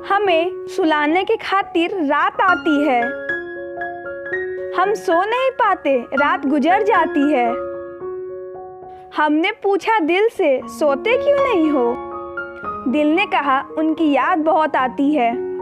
हमें सुलाने की खातिर रात आती है। हम सो नहीं पाते, रात गुजर जाती है। हमने पूछा दिल से, सोते क्यों नहीं हो? दिल ने कहा, उनकी याद बहुत आती है।